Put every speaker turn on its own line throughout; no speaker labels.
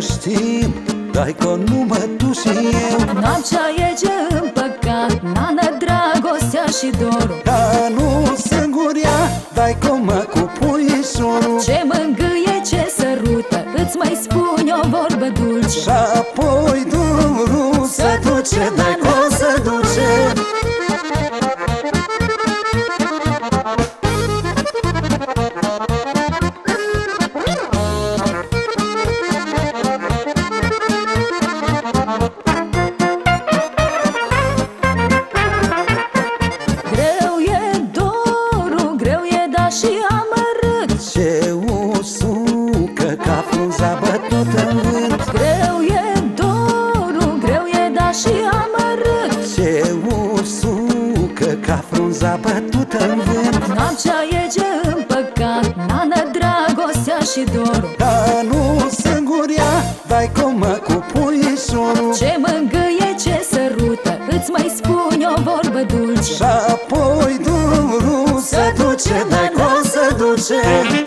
știm, dai că numai tu și eu.
Noaptea e ce împăcat, nană, dragostea și dorul.
Dar nu singuria, dai că mă cu puișorul.
Ce mângâie, ce sărută, îți mai spun o vorbă dulce.
Și apoi drumul se duce, dai că se duce.
Și amărât,
ce usucă ca frunza bătută în vânt.
greu e dorul, greu e da și amărât.
Ce usucă ca frunza bătută în vânt.
Noaptea e ce împăcat, nană, dragostea și dorul.
Dar nu singuria, dai că mă cu puișorul.
Ce mângâie, ce sărută, îți mai spun o vorbă dulce.
Și apoi drumul se duce, dai că se duce.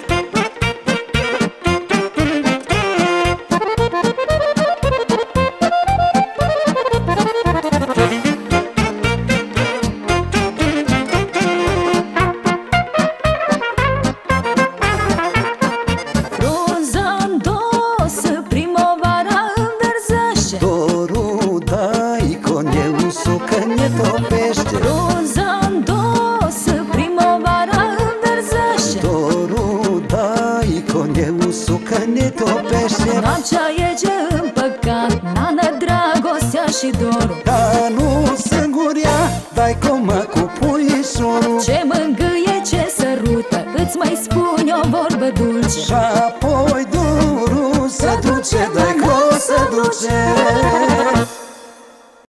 Frunza-n dos, primăvara înverzește.
Dorul dai că ne usucă, ne topește.
Frunza-n dos, primăvara înverzește.
Dorul dai că ne usucă, ne topește.
Noaptea e ce împăcat, nană, dragostea și dorul.
Dar nu singuria, dai că mă cu puișorul.
Ce mângâie, ce sărută, îți mai spun o vorbă dulce.
Și apoi drumul se duce, dai că se duce.